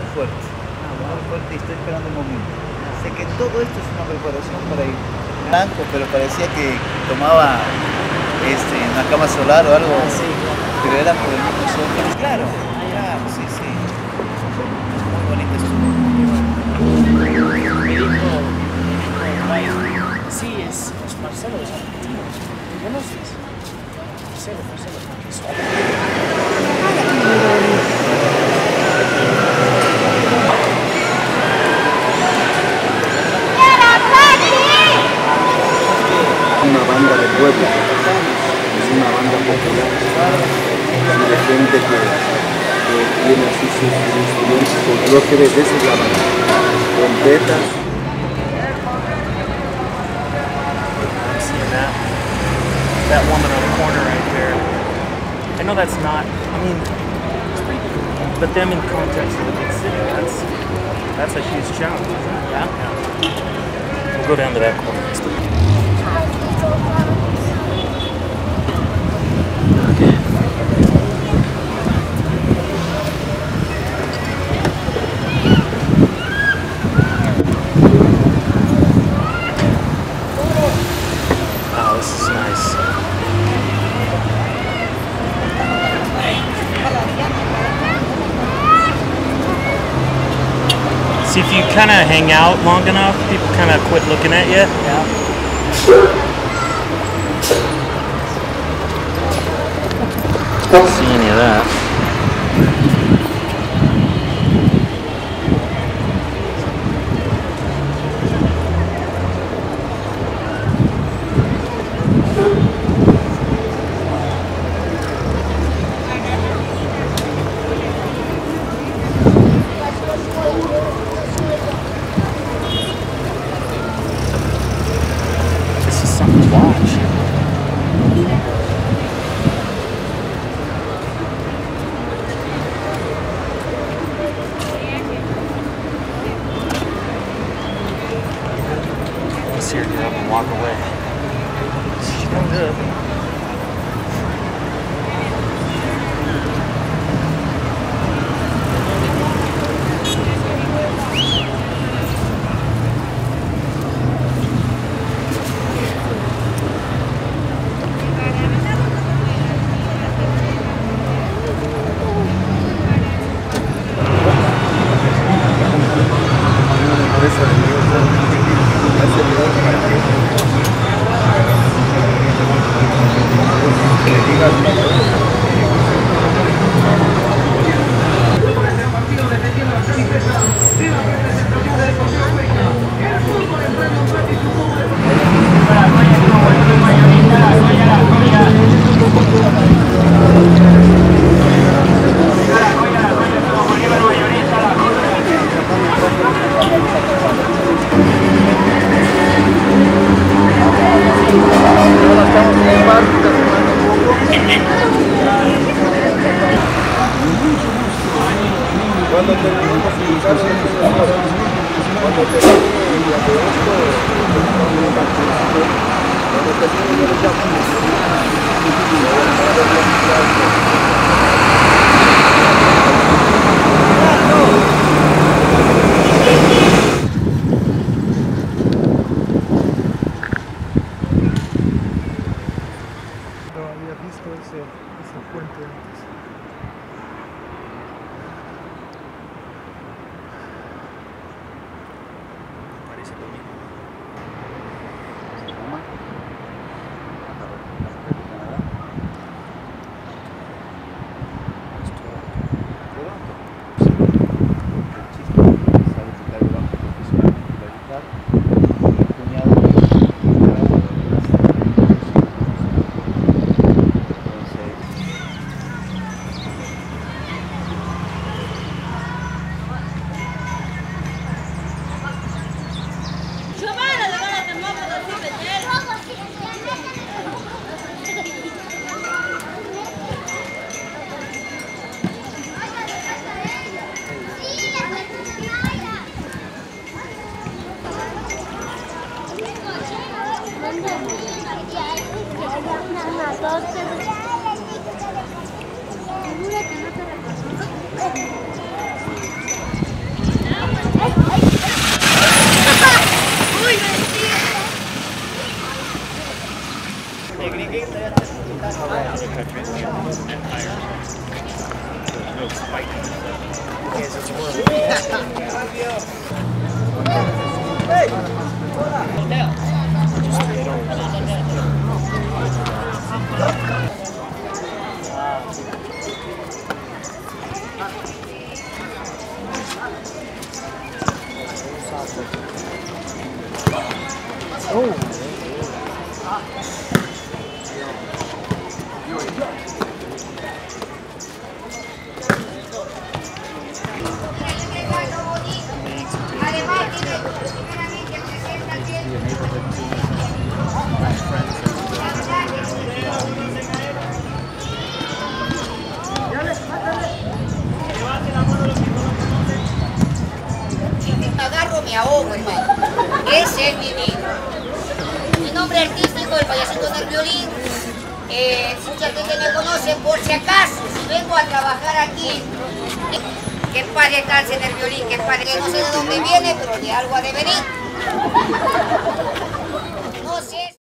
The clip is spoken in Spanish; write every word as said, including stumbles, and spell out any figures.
fuerte, muy fuerte, y estoy esperando un momento. Sé que todo esto es una preparación para ir blanco, pero parecía que tomaba este, una cama solar o algo, Ah, sí, claro. pero era por el mismo sol. Claro, claro, sí, sí. Muy bonito esto. Me dijo, me dijo, sí, es, es Marcelo, es argentino. ¿Tú conoces? Marcelo, Marcelo. Una banda de pueblo, es una banda popular, así de gente que, que tiene así sus instrumentos, lo que ves, esa es la banda, trompetas. I'm seeing that, that woman on the corner right there. I know that's not, I mean, it's pretty cool, but them in context of the big city, that's, that's a huge challenge, isn't it? Yeah. yeah. We'll go down to that corner. Wow, this is nice. See, if you kind of hang out long enough, people kind of quit looking at you. Yeah. Don't see any of that. This is something to watch. I see her get up and walk away. She's doing good. Cuando terminemos de publicar cuando terminemos de esto, cuando terminemos de No había visto ese, ese puente antes. Parece bonito. Agarro, me ahogo, hermano. Ese es mi vida. Mi nombre artístico, el payasito del violín. Eh, mucha gente me conoce por si acaso. Si vengo a trabajar aquí, que padre estarse en el violín, que padre, que no sé de dónde viene, pero de algo ha de venir. No sé.